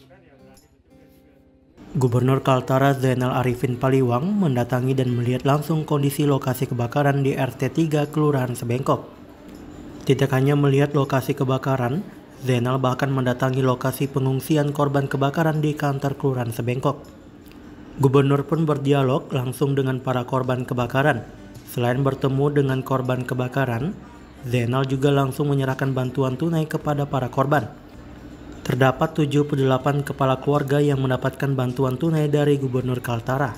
Gubernur Kaltara Zainal Arifin Paliwang mendatangi dan melihat langsung kondisi lokasi kebakaran di RT 3 Kelurahan Sebengkok. Tidak hanya melihat lokasi kebakaran, Zainal bahkan mendatangi lokasi pengungsian korban kebakaran di kantor Kelurahan Sebengkok. Gubernur pun berdialog langsung dengan para korban kebakaran. Selain bertemu dengan korban kebakaran, Zainal juga langsung menyerahkan bantuan tunai kepada para korban. Terdapat 78 kepala keluarga yang mendapatkan bantuan tunai dari Gubernur Kaltara.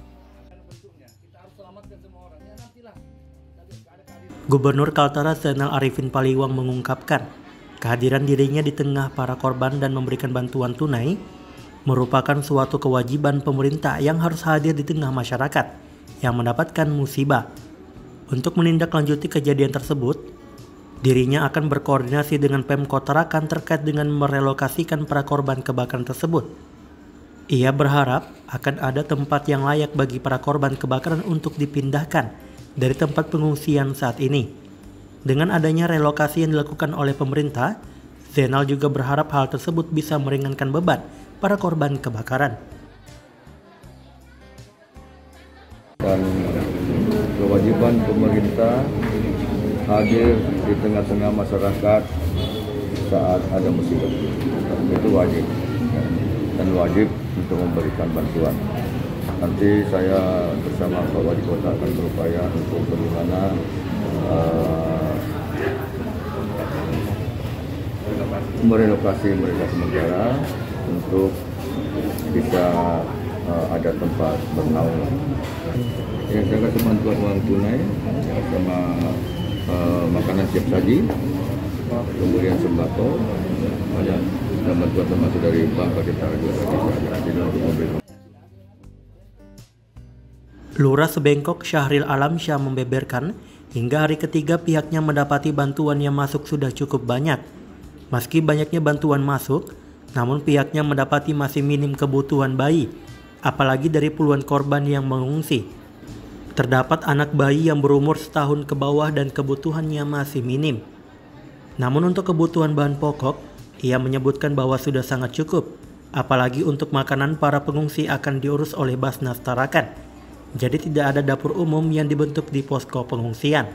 Gubernur Kaltara Zainal Arifin Paliwang mengungkapkan, kehadiran dirinya di tengah para korban dan memberikan bantuan tunai merupakan suatu kewajiban pemerintah yang harus hadir di tengah masyarakat yang mendapatkan musibah. Untuk menindaklanjuti kejadian tersebut, dirinya akan berkoordinasi dengan Pemkot Tarakan terkait dengan merelokasikan para korban kebakaran tersebut. Ia berharap akan ada tempat yang layak bagi para korban kebakaran untuk dipindahkan dari tempat pengungsian saat ini. Dengan adanya relokasi yang dilakukan oleh pemerintah, Zainal juga berharap hal tersebut bisa meringankan beban para korban kebakaran. Dan kewajiban pemerintah hadir di tengah-tengah masyarakat saat ada musibah itu wajib, dan wajib untuk memberikan bantuan. Nanti saya bersama Pak Wali Kota akan berupaya untuk bagaimana merelokasi mereka sementara untuk bisa ada tempat bernaung. Yang saya kasih bantuan uang tunai sama makanan siap saji, kemudian sembako, dan bantuan termasuk dari Bank Kaltara juga bisa. Lurah Sebengkok Syahril Alamsyah membeberkan, hingga hari ketiga pihaknya mendapati bantuan yang masuk sudah cukup banyak. Meski banyaknya bantuan masuk, namun pihaknya mendapati masih minim kebutuhan bayi, apalagi dari puluhan korban yang mengungsi. Terdapat anak bayi yang berumur setahun ke bawah dan kebutuhannya masih minim. Namun untuk kebutuhan bahan pokok, ia menyebutkan bahwa sudah sangat cukup, apalagi untuk makanan para pengungsi akan diurus oleh Basnas Tarakan. Jadi tidak ada dapur umum yang dibentuk di posko pengungsian.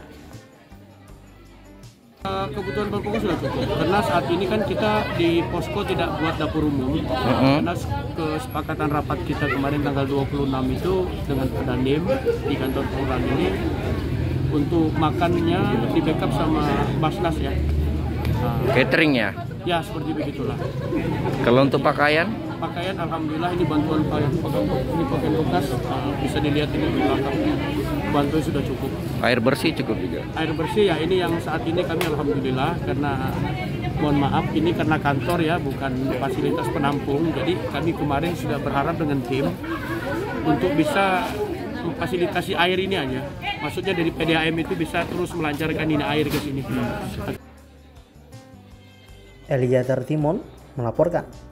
Kebutuhan bahan pokok sudah cukup, karena saat ini kan kita di posko tidak buat dapur umum, karena kesepakatan rapat kita kemarin tanggal 26 itu dengan Dandim di kantor kelurahan ini untuk makannya di backup sama Basnas ya. Catering ya? Ya seperti begitulah. Kalau untuk pakaian? Pakaian alhamdulillah ini bantuan pakaian bekas, bisa dilihat ini di belakang. Bantuan sudah cukup. Air bersih cukup juga? Air bersih ya, ini yang saat ini kami alhamdulillah, karena mohon maaf ini karena kantor ya, bukan fasilitas penampung. Jadi kami kemarin sudah berharap dengan tim untuk bisa memfasilitasi air ini aja. Maksudnya dari PDAM itu bisa terus melancarkan ini air ke sini. Eliezer Timon melaporkan.